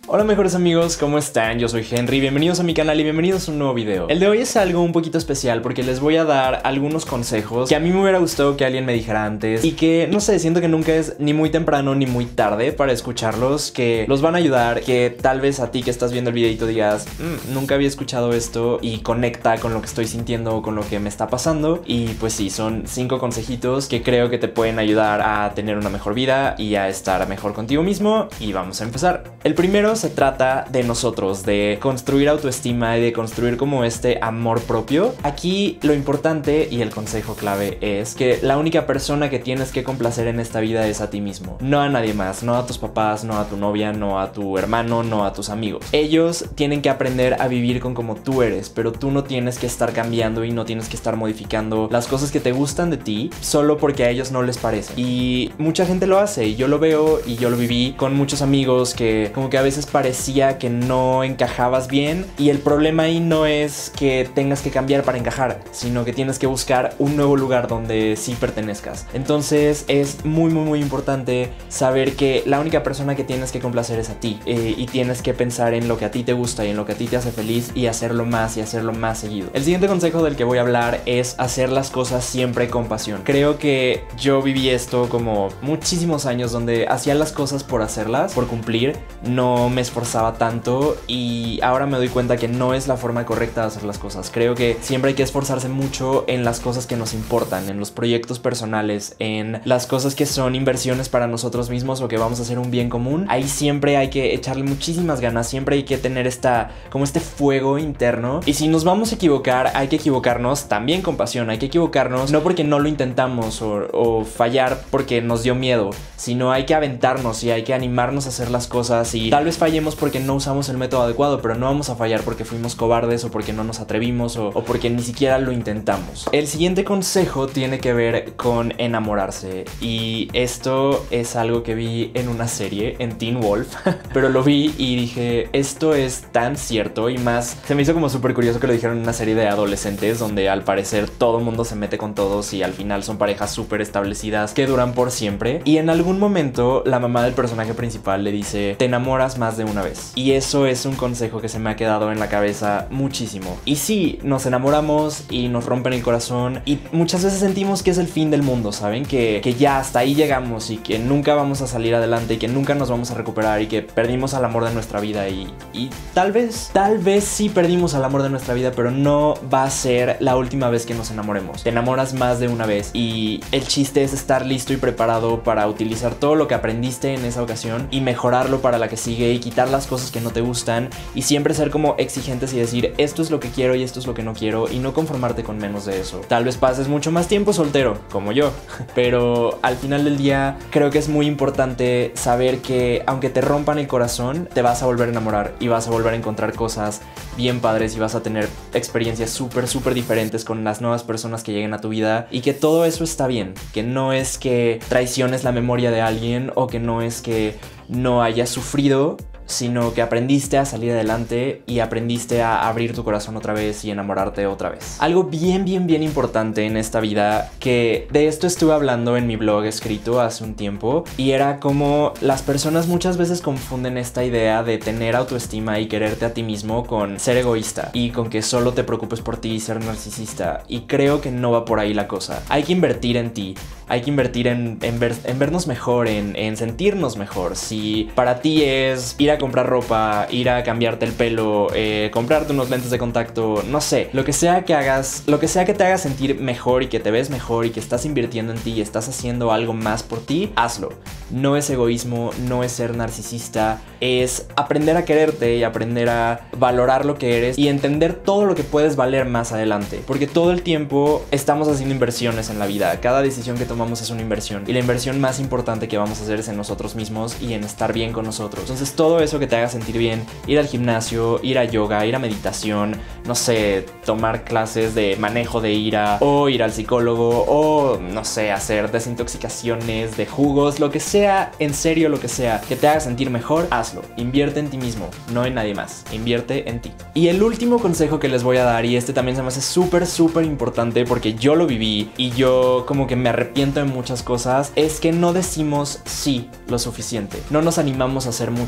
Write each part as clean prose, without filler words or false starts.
Hola mejores amigos, ¿cómo están? Yo soy Henry, bienvenidos a mi canal y bienvenidos a un nuevo video. El de hoy es algo un poquito especial porque les voy a dar algunos consejos que a mí me hubiera gustado que alguien me dijera antes y que, no sé, siento que nunca es ni muy temprano ni muy tarde para escucharlos, que los van a ayudar, que tal vez a ti que estás viendo el videito digas, nunca había escuchado esto y conecta con lo que estoy sintiendo o con lo que me está pasando. Y pues sí, son 5 consejitos que creo que te pueden ayudar a tener una mejor vida y a estar mejor contigo mismo, y vamos a empezar. El primero se trata de nosotros, de construir autoestima y de construir como este amor propio. Aquí lo importante y el consejo clave es que la única persona que tienes que complacer en esta vida es a ti mismo, no a nadie más, no a tus papás, no a tu novia, no a tu hermano, no a tus amigos. Ellos tienen que aprender a vivir con como tú eres, pero tú no tienes que estar cambiando y no tienes que estar modificando las cosas que te gustan de ti solo porque a ellos no les parece. Y mucha gente lo hace y yo lo veo y yo lo viví con muchos amigos que como que a veces parecía que no encajabas bien, y el problema ahí no es que tengas que cambiar para encajar, sino que tienes que buscar un nuevo lugar donde sí pertenezcas. Entonces es muy importante saber que la única persona que tienes que complacer es a ti, y tienes que pensar en lo que a ti te gusta y en lo que a ti te hace feliz y hacerlo más seguido. El siguiente consejo del que voy a hablar es hacer las cosas siempre con pasión. Creo que yo viví esto como muchísimos años donde hacía las cosas por hacerlas, por cumplir, no me esforzaba tanto, y ahora me doy cuenta que no es la forma correcta de hacer las cosas. Creo que siempre hay que esforzarse mucho en las cosas que nos importan, en los proyectos personales, en las cosas que son inversiones para nosotros mismos o que vamos a hacer un bien común. Ahí siempre hay que echarle muchísimas ganas, siempre hay que tener como este fuego interno, y si nos vamos a equivocar, hay que equivocarnos también con pasión. Hay que equivocarnos no porque no lo intentamos o fallar porque nos dio miedo, sino hay que aventarnos y hay que animarnos a hacer las cosas, y tal vez fallemos porque no usamos el método adecuado, pero no vamos a fallar porque fuimos cobardes o porque no nos atrevimos o porque ni siquiera lo intentamos. El siguiente consejo tiene que ver con enamorarse, y esto es algo que vi en una serie, en Teen Wolf, pero lo vi y dije, esto es tan cierto, y más se me hizo como súper curioso que lo dijeron en una serie de adolescentes donde al parecer todo el mundo se mete con todos y al final son parejas súper establecidas que duran por siempre, y en algún momento la mamá del personaje principal le dice, te enamoras más de una vez. Y eso es un consejo que se me ha quedado en la cabeza muchísimo. Y sí, nos enamoramos y nos rompen el corazón y muchas veces sentimos que es el fin del mundo, ¿saben? Que ya hasta ahí llegamos y que nunca vamos a salir adelante y que nunca nos vamos a recuperar y que perdimos al amor de nuestra vida, y tal vez sí perdimos al amor de nuestra vida, pero no va a ser la última vez que nos enamoremos. Te enamoras más de una vez y el chiste es estar listo y preparado para utilizar todo lo que aprendiste en esa ocasión y mejorarlo para la que sigue, y quitar las cosas que no te gustan, y siempre ser como exigentes y decir, esto es lo que quiero y esto es lo que no quiero, y no conformarte con menos de eso. Tal vez pases mucho más tiempo soltero, como yo, pero al final del día creo que es muy importante saber que aunque te rompan el corazón, te vas a volver a enamorar y vas a volver a encontrar cosas bien padres y vas a tener experiencias súper diferentes con las nuevas personas que lleguen a tu vida, y que todo eso está bien, que no es que traiciones la memoria de alguien o que no es que no hayas sufrido, sino que aprendiste a salir adelante y aprendiste a abrir tu corazón otra vez y enamorarte otra vez. Algo bien importante en esta vida, que de esto estuve hablando en mi blog escrito hace un tiempo, y era como las personas muchas veces confunden esta idea de tener autoestima y quererte a ti mismo con ser egoísta y con que solo te preocupes por ti y ser narcisista, y creo que no va por ahí la cosa. Hay que invertir en ti, hay que invertir en vernos mejor, en sentirnos mejor. Si para ti es ir a comprar ropa, ir a cambiarte el pelo, comprarte unos lentes de contacto, no sé, lo que sea que hagas, lo que sea que te haga sentir mejor y que te ves mejor y que estás invirtiendo en ti y estás haciendo algo más por ti, hazlo. No es egoísmo, no es ser narcisista, es aprender a quererte y aprender a valorar lo que eres y entender todo lo que puedes valer más adelante, porque todo el tiempo estamos haciendo inversiones en la vida. Cada decisión que tomamos es una inversión, y la inversión más importante que vamos a hacer es en nosotros mismos y en estar bien con nosotros. Entonces todo eso que te haga sentir bien, ir al gimnasio, ir a yoga, ir a meditación, no sé, tomar clases de manejo de ira, o ir al psicólogo, o no sé, hacer desintoxicaciones de jugos, lo que sea, en serio, lo que sea que te haga sentir mejor, hazlo. Invierte en ti mismo, no en nadie más, invierte en ti. Y el último consejo que les voy a dar, y este también se me hace súper importante porque yo lo viví y yo como que me arrepiento de muchas cosas, es que no decimos sí lo suficiente. No nos animamos a hacer muchas cosas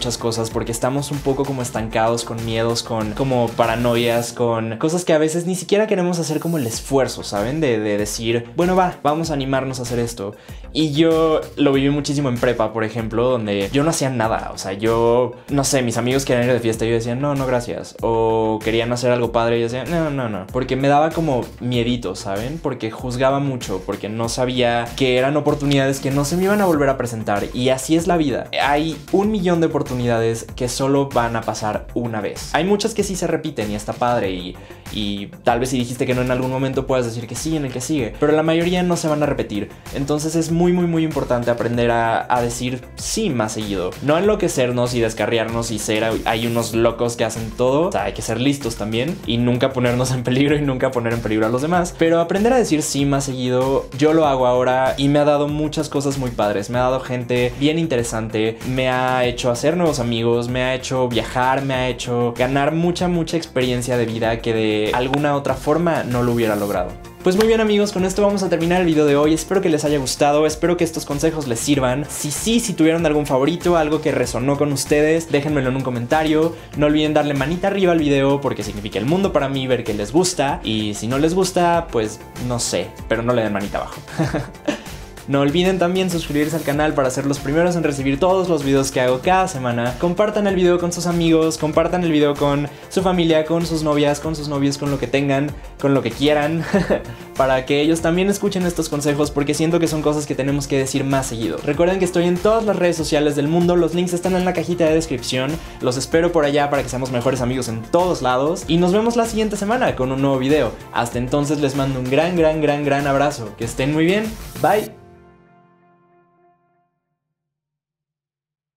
consejos porque estamos un poco como estancados con miedos, con como paranoias, con cosas que a veces ni siquiera queremos hacer como el esfuerzo, ¿saben? De decir, bueno, vamos a animarnos a hacer esto. Y yo lo viví muchísimo en prepa, por ejemplo, donde yo no hacía nada. O sea, yo, no sé, mis amigos querían ir de fiesta y yo decía, no, gracias. O querían hacer algo padre y yo decía, no. Porque me daba como miedito, ¿saben? Porque juzgaba mucho, porque no sabía que eran oportunidades que no se me iban a volver a presentar. Y así es la vida. Hay 1.000.000 de oportunidades que solo van a pasar una vez. Hay muchas que sí se repiten y está padre y tal vez si dijiste que no en algún momento puedas decir que sí en el que sigue, pero la mayoría no se van a repetir. Entonces es muy importante aprender a decir sí más seguido. No enloquecernos y descarriarnos y ser hay unos locos que hacen todo. O sea, hay que ser listos también y nunca ponernos en peligro y nunca poner en peligro a los demás, pero aprender a decir sí más seguido. Yo lo hago ahora y me ha dado muchas cosas muy padres. Me ha dado gente bien interesante, me ha hecho hacer nuevos amigos, me ha hecho viajar, me ha hecho ganar mucha experiencia de vida que de alguna otra forma no lo hubiera logrado. Pues muy bien amigos, con esto vamos a terminar el video de hoy. Espero que les haya gustado, espero que estos consejos les sirvan. Si tuvieron algún favorito, algo que resonó con ustedes, déjenmelo en un comentario. No olviden darle manita arriba al video porque significa el mundo para mí ver que les gusta. Y si no les gusta, pues no sé, pero no le den manita abajo. No olviden también suscribirse al canal para ser los primeros en recibir todos los videos que hago cada semana. Compartan el video con sus amigos, compartan el video con su familia, con sus novias, con sus novios, con lo que tengan, con lo que quieran, para que ellos también escuchen estos consejos porque siento que son cosas que tenemos que decir más seguido. Recuerden que estoy en todas las redes sociales del mundo, los links están en la cajita de descripción. Los espero por allá para que seamos mejores amigos en todos lados y nos vemos la siguiente semana con un nuevo video. Hasta entonces les mando un gran abrazo. Que estén muy bien. Bye.